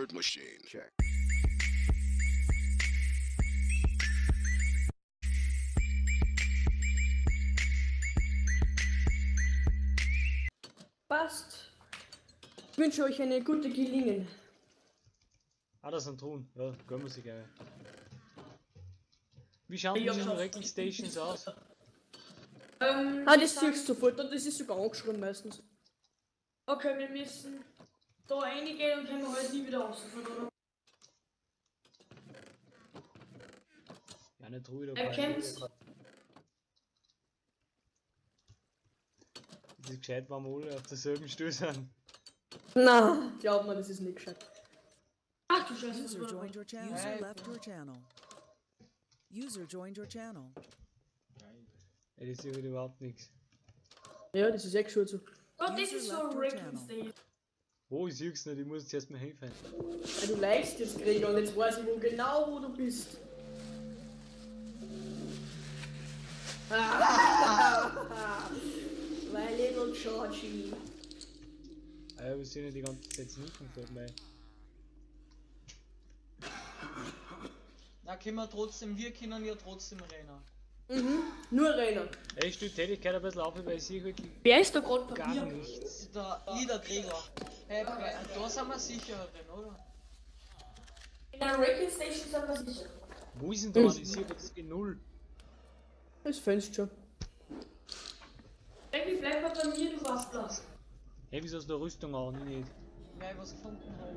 Word machine. Check. Passt. Ich wünsche euch eine gute Gelingen. Ah, das sind Truhen. Ja, gönnen wir sie gerne. Wie schauen diese Wrecking Stations aus? Das siehst du sofort, das ist sogar angeschrieben meistens. Okay, wir müssen da reingehen und können wir halt nie wieder rausfahren, oder? Ja, eine Truhe dabei. Erkennst? Das ist gescheit, wenn wir alle auf derselben Stuhl sind. Na, glaub mir, das ist nicht gescheit. Ach du Scheiße, das User war joined your channel. User left your channel. User joined your channel. Ey, das ist ja überhaupt nichts. Ja, das ist echt schon so. Gott, das ist so ein Wrecking Station. Wo, ich sieh's nicht, ich muss jetzt erst mal hinfahren. Ja, du leist jetzt, Gregor, und jetzt weiß ich genau, wo du bist. My little Georgie. Ah, wir sind ja die ganze Zeit sneaken vor mir. Na, können wir trotzdem, wir können ja trotzdem rennen. Nur Rainer. Ey, ich stelle Tätigkeit ein bisschen auf, weil ich sehe wirklich Wer ist da gerade gar Papier? nichts. Der Liederträger. Hey, da sind wir sicher drin, oder? In der Wrecking Station sind wir sicher. Wo ist denn da? Ich sehe das wie null. Das fällst schon. Reggie, bleib mal bei mir, du warst das. Hey, wieso hast du eine Rüstung auch nicht? Weil ich was gefunden habe.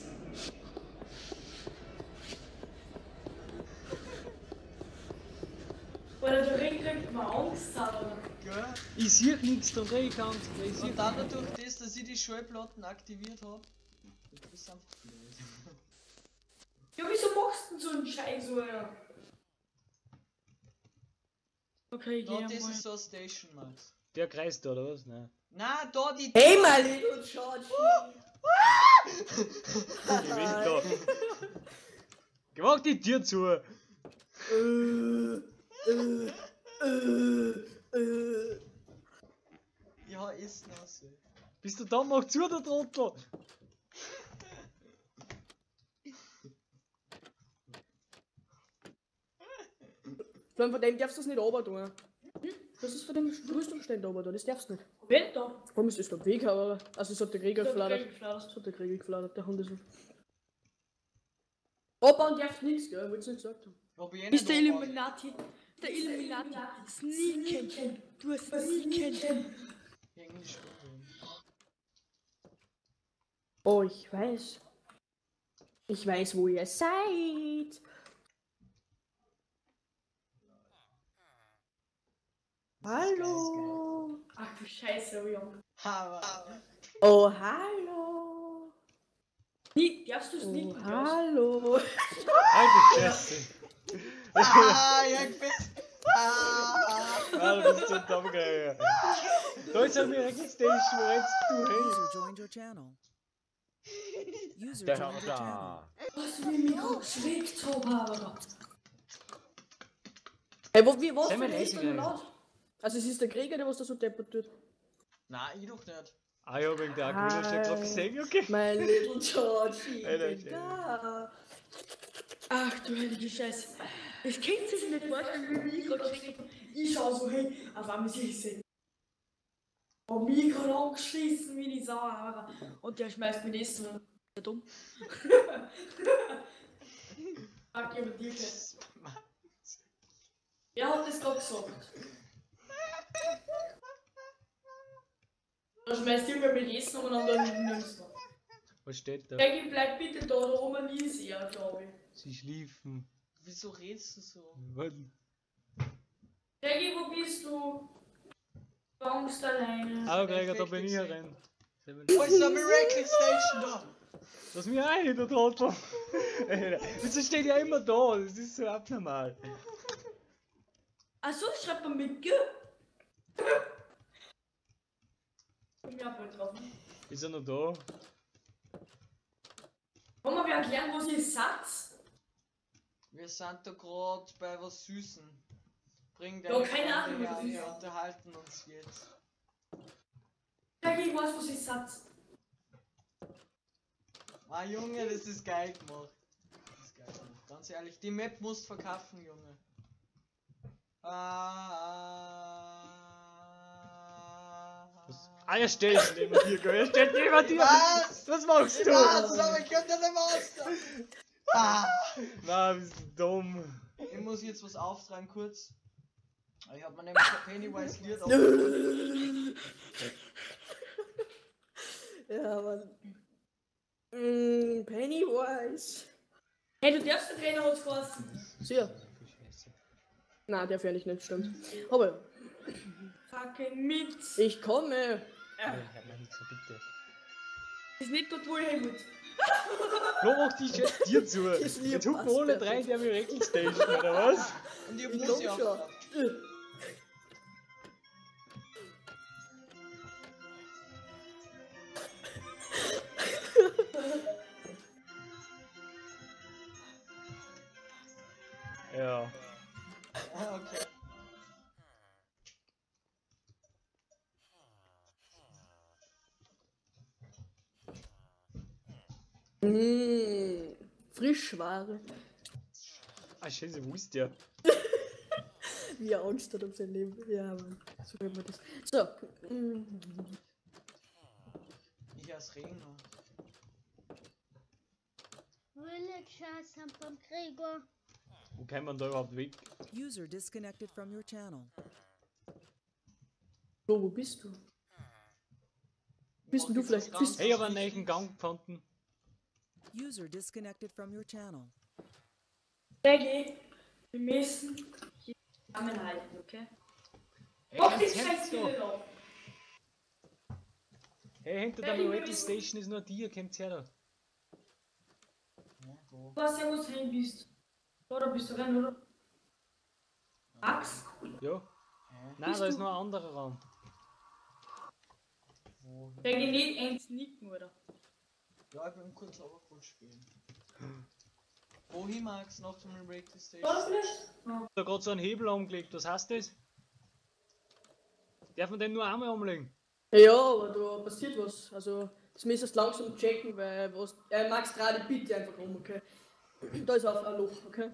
Weil der Ring kriegt mal Angst, aber. Gell? Ich sehe nichts, der Drehkant. Ich sehe Und dann dadurch das, dass ich die Schallplatten aktiviert habe. Das ist einfach blöd. Ja, wieso machst du denn so einen Scheiß, oder? Okay, Da, geh das mal. ist so eine Station, Max. der kreist da, oder was? Nein. Na, da die. Hey, my little Georgie. Ich bin da. Mach die Tür zu. Ja, ist nasse. Bist du da? Mach zu, der Trottel. Von dem darfst du das nicht runter tun. Das ist von dem Rüstungsständer runter, das darfst du nicht. Wen da? Warum ist das der Weg, aber. Also, es hat der Krieger gefladert. gefladert. Das hat der Krieger gefladert, der Hund ist so. Opa darf nichts, gell? Wollt's nicht gesagt haben. Hab ich eh Ist der nicht angefangen. Illuminati. Der Illuminati. Sneaken. Du hast Sneaken. Englisch sprechen. Oh, ich weiß. Ich weiß, wo ihr seid. Hallo. Ach du Scheiße, Junge. Aber. Oh, hallo. Darfst du Oh, sneaken, Klaus? hallo. Alter Scheiße. Ah, ja, ich bin. Ah. Ah, du bist so dumm, geil. Da ist eine Wrecking Station, wo rennst du hin? User joined your channel. User Der joined your channel. Was du mir Mikro geschickt habe. Hey, was Sei mal für leise, ist gell. denn laut? Also, es ist der Krieger, der was da so deppert tut. Nein, ich doch nicht. Ah ja, wegen der Akku, das ist ja gerade gesehen, okay. Mein little Georgie. Alter, bin da. Ach du heilige Scheiße. Ich kann sich nicht vorstellen, wie Mikro geschickt. Ich schau so hin, auf einmal sehe ich sie. Und Mikro angeschlissen wie die Sau. Und der schmeißt mir das so. Der dumm. Ach, gib mir die Scheiße. Wer hat das gerade gesagt? Dann schmeißt ihr mir mit Essen um und dann nimmst du. Was steht da? Reggie, bleib bitte da oben ist er, glaube ich. Sie schliefen. Wieso redest du so? Warten. Reggie, wo bist du? Du Angst alleine. Ah, Gregor, da bin ich herein. Wo ist der Miracle Station da? Lass mich ein, der Trottel. Wieso steht ja immer da? Das ist so abnormal. Achso, schreibt man mit G. Ich hab mal drauf. Ist er noch da? Wollen wir mir erklären, wo sie Satz? Wir sind da gerade bei was Süßen. Bring Ja, deine keine Ahnung, Freunde was her, das wir ist. unterhalten uns jetzt. Reggie, ich weiß, wo sie Satz. Ah, Junge, das ist geil gemacht. Das ist geil gemacht. Ganz ehrlich, die Map musst verkaufen, Junge. Ah, er stellt neben dir, gell? Er stellt neben dir! Was machst du? Was? Aber ich könnte nicht mehr aus. Na, bist du dumm. Ich muss jetzt was auftragen, kurz. Ich hab mir nämlich ein Pennywise Lied auf. Ja, Mann. Pennywise. Hey, du darfst den Trainer auskosten. Sicher. Na, der fährt nicht, stimmt. Aber Fucking mit. ich komme. Hört mal nicht so, bitte. Ist nicht dort, wo ich hin will. Wo macht die jetzt dir zu? Ist lieb, Jetzt hucken passt alle perfekt. drei in der Miracle Station, oder was? Und ich Ich muss komm ja schon. auch. Ja. Ah, okay. Frischware. Ah, scheiße, wo ist der? Wie er Angst hat um sein Leben. Ja, Mann. So können wir das. So. Ich als Reno. Villager sind vom Gregor. Wo kann man da überhaupt weg? User disconnected from your channel. Flo, wo bist du? Bist denn du Mach vielleicht? jetzt was Bist, Hey, ich hab einen neuen Gang gefunden. User disconnected from your channel. Reggie, wir müssen hier zusammenhalten, okay? Hey, Mach die jetzt hängt Scheiße da. wieder auf. Hey, hinter der Miracle Station ist nur dir, kommt her da. Ja, wo? Du weißt ja, wo du hin bist. Oder bist du rein, oder? Max? Ja. Nein, Bist da ist du- noch ein anderer Raum. Wo? Reggie, nicht eins nicken, oder? Ja, ich bin kurz Overcool spielen. Wohin, Max? Noch zum Miracle Station? Was vielleicht? Da gerade so einen Hebel umgelegt, was heißt das? Darf man den nur einmal umlegen? ja, aber da passiert was. Also, das müsstest du langsam checken, weil was. Max, dreh dich bitte einfach um, okay? Da ist auch ein Loch, okay?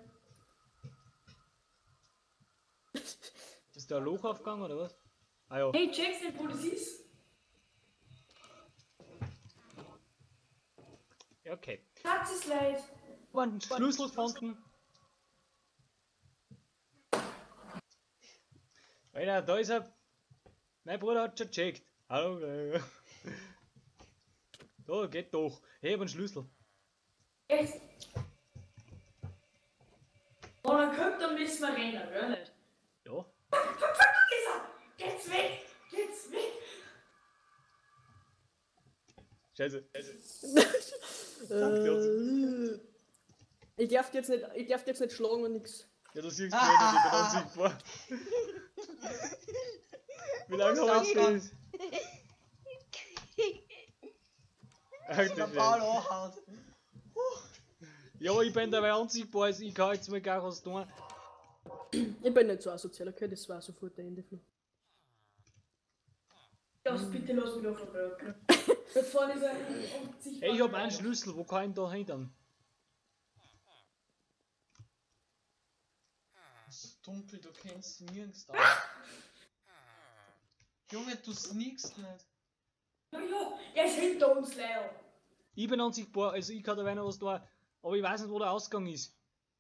Ist da ein Loch aufgegangen oder was? Ah ja. Hey, checkst nicht, wo das ist? Ja, okay. Schatz ist leid. Aber einen Schlüssel gefunden. Alter, da ist er. Mein Bruder hat schon gecheckt. Hallo. Da, geht doch. Hey, ich hab einen Schlüssel. Echt? Und dann kommt, dann müssen wir rennen, gell nicht? Ja. Geht's weg! Geht's weg! Scheiße. Ich darf dich jetzt nicht schlagen und nix. Ja, du siehst mich nicht, ich bin unsichtbar. Wie lange haben wir das? Der Paul anhaut. Ja, aber ich bin dabei unsichtbar, also ich kann jetzt mal gar was tun. Ich bin nicht so asozial, okay? Das war sofort der Ende. Bitte lass mich doch verrücken. Jetzt vorne ist er unsichtbar. Hey, ich hab einen Schlüssel, wo kann ich da hindern? Es ist dunkel, du kennst nirgends da. Junge, du sneakst nicht. Ja, er ist hinter uns, Leo. Ich bin unsichtbar, also ich kann da noch was tun, aber ich weiß nicht, wo der Ausgang ist.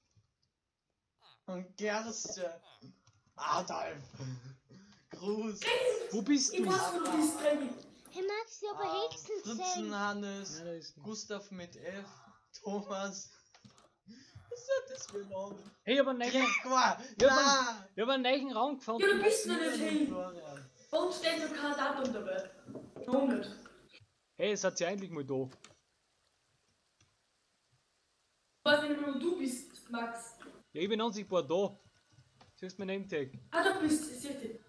Und Gerste. Adolf. Gruß. Wo bist Ich du? weiß, wo du bist, Reggie. Hey Max, ich habe Hexen Fritzen, gesehen. Hannes. Nein, da ist nicht. Gustav mit F. Thomas. Was hat das für Namen? Hey, ich hab einen neuen, Gregor. Ja, ich hab einen neuen Raum Ja, gefunden. du bist noch nicht hin. Florian. Bei uns steht noch kein Datum dabei. Noch nicht. Hey, seid ihr endlich mal da? Ich weiß nicht, wo du bist, Max. Ja, ich bin unsichtbar da. Siehst du mein Name-Tag? Ah, da bist du, ich sehe dich.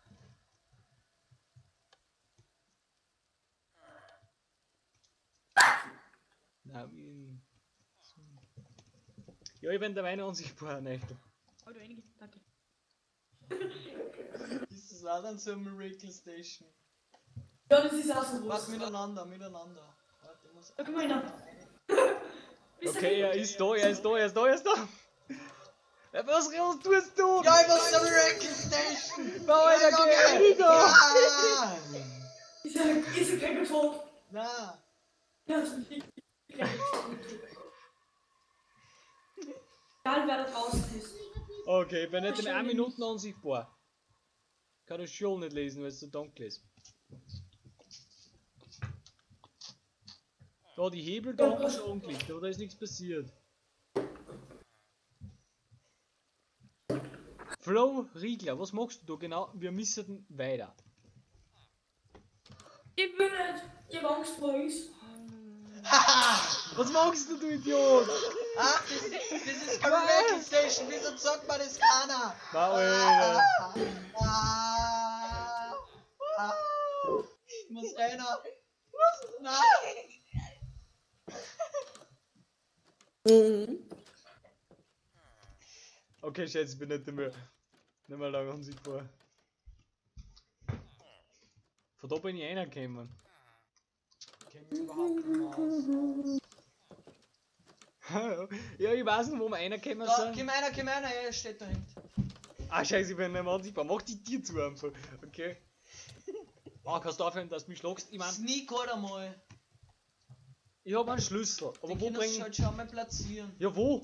Nein, ja, ich bin dabei noch unsichtbar, nicht. Oh, du einige, danke. Ist das auch dann so eine Miracle Station? Ja, das ist auch so Was groß. miteinander. Warte, ich muss. Da komm mal hin. Okay, er ist da, er ist da, er ist da, er ist da. Ja, was tust du? Ja, ich muss zur Ranking Station! Bau einer gehen! Ja! Ist er kein tot? Na! Ja, das ist nicht. Egal wer da draußen ist. Okay, ich bin nicht in 1 Minute unsichtbar. Ich kann das schon nicht lesen, weil es so dunkel ist. Da die Hebel, da haben wir schon angeklickt, aber da ist nichts passiert. Flow Riegler, was machst du da genau? Wir müssen weiter. Ich bin nicht. Ich hab Angst vor uns. Was machst du Idiot? Ach, das ist keine Ranking Station! Wieso sagt man das keiner? Alter. Ich muss rein! Nein! Mhm. Okay, Scheiße, ich bin nicht mehr lange unsichtbar. Von da bin ich reingekommen. Ich kenn mich überhaupt nicht aus. Ja, ich weiß nicht, wo wir reingekommen Da, sind. komm einer, er steht da hinten. Ah, Scheiße, ich bin nicht mehr unsichtbar. Mach die Tür zu einfach. Okay. Ah, kannst du aufhören, dass du mich schlagst? Ich mein, Sneak oder mal. ich hab einen Schlüssel. Aber Den wo kannst du bring halt schon mal platzieren. Ja, wo?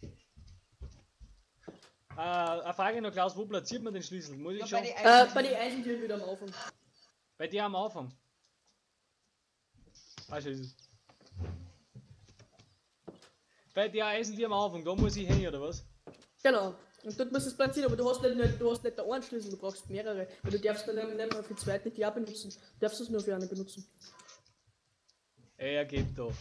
Eine Frage noch, Klaus, wo platziert man den Schlüssel? Muss ich Ja, schon? Bei den Eisentüren wieder am Anfang. Bei dir am Anfang. Ah, Scheiße. Bei der Eisentür am Anfang, da muss ich hin, oder was? Genau. Und dort musst du es platzieren, aber du hast nicht den einen Schlüssel, du brauchst mehrere. Weil du darfst dann nicht mehr für zweite die auch benutzen. Du darfst es nur für eine benutzen. Er geht da.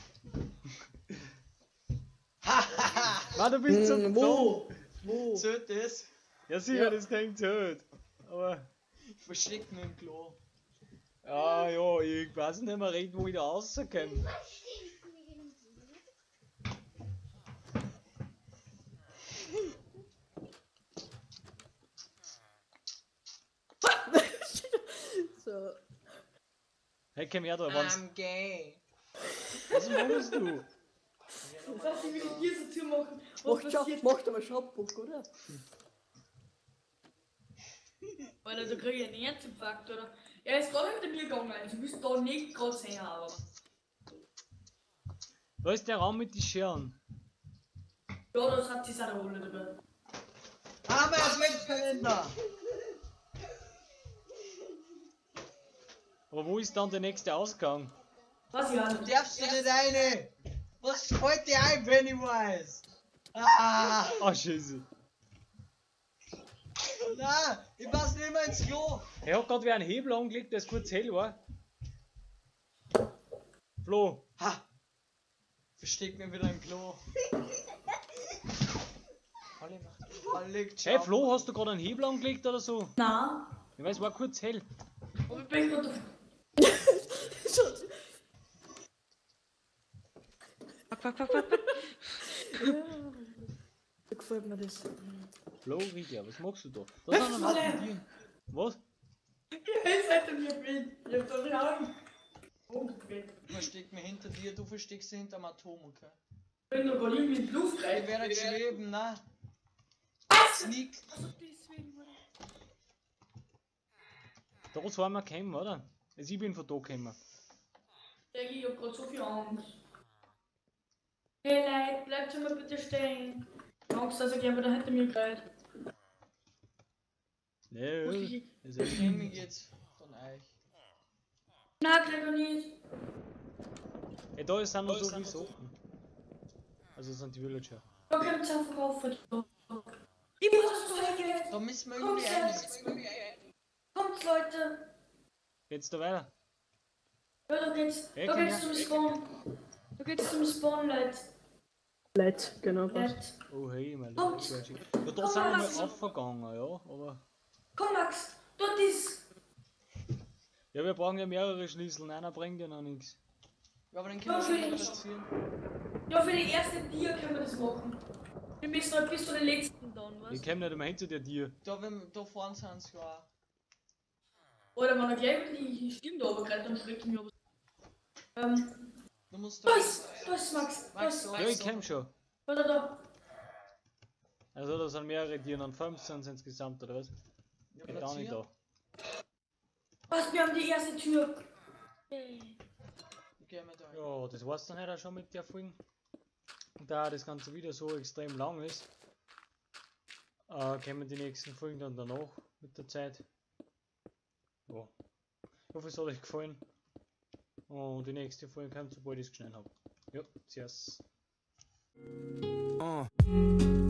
Mann, du bist so Wo? Wo? Zählt das? Ja, sicher, Ja. das klingt gut. Aber. Versteckt mich im Klo. Ja, ich weiß nicht mehr recht, wo ich da rauskomme. So. Hey, komm her da, wann's. I'm gay. Was machst du? Das heißt, ich will diese Tür machen. Mach doch mal Shopbook, oder? Alter, da krieg ich einen Herzinfarkt, oder? Er ist gerade hinter mir gegangen, also du bist da nicht gerade sehen, aber. Da ist der Raum mit den Scheren. Ja, das hat sie seine Rolle dabei. Ah, mein Adventskalender! Aber wo ist dann der nächste Ausgang? Was ich Du darfst du nicht rein! Was fällt dir ein, Pennywise? Ah! Ah, Scheiße. Nein! Ich pass nicht mehr ins Klo! Er hat gerade wie einen Hebel angelegt, der ist kurz hell war. Flo. Ha! Versteck mich wieder im Klo. Alle Hey Flo, hast du gerade einen Hebel angelegt oder so? Nein, Ich weiß, es war kurz hell. aber ich bin gerade. So gefällt mir das. Flo, Riegler, was machst du da? Das sind noch Tieren. Was? Ihr seid mir bin. Ich hab doch die Augen. Umgedreht. Versteck mich hinter dir, du versteckst dich hinterm Atom, okay? Ich bin noch gar nicht in die Luft Ich rein. werde schweben, na? Sneak! Also deswegen, oder? Da sollen wir kommen, oder? Also ich bin von da gekommen. Ich hab grad so viel Angst. Hey Leute, bleibt schon mal bitte stehen. Angst, dass er gerne wieder hinter mir greift. Nee, das Ich ist nehme mich jetzt von euch. Nein, gleich noch nicht. Hey, da sind noch so viele Sachen. Also das sind die Villager. Da kommt's einfach auf. Ich muss das so hergehen. Da müssen wir irgendwie rein. Kommt Leute. Geht's da weiter? Ja, da geht's. Hey, Da komm geht's her. zum Spawn. Da geht's zum Spawn, Leute. Leid, genau. passt. Leute. Oh hey, mein Kommt. Lieber. Ja, da sind wir mal aufgegangen, ja, aber... Komm Max, dort ist. Ja, wir brauchen ja mehrere Schlüssel, einer bringt ja noch nichts. Ja, aber dann können wir schon mal platzieren. Ja, für die erste Tier können wir das machen. Wir müssen halt bis zu den letzten dann, Ich was? komm nicht einmal hinter dir. Da vorne sind sie ja auch. Oder wenn er gleich über die Stirn da runtergreift, dann schreckt mich aber. Du musst Da ist Max. Da Max, ist so Ja, ich kenn schon. Da. Also da sind mehrere Tiere und 15 sind insgesamt, oder was? Ja, Geht auch nicht da. Was, wir haben die erste Tür. Geh mit da. Ja, das war's dann halt auch schon mit der Folge. Da das ganze Video so extrem lang ist, kommen die nächsten Folgen dann danach mit der Zeit. Ja. Ich hoffe, es hat euch gefallen. Und die nächste Folge kommt, sobald ich es geschnitten habe. Ja, tschüss.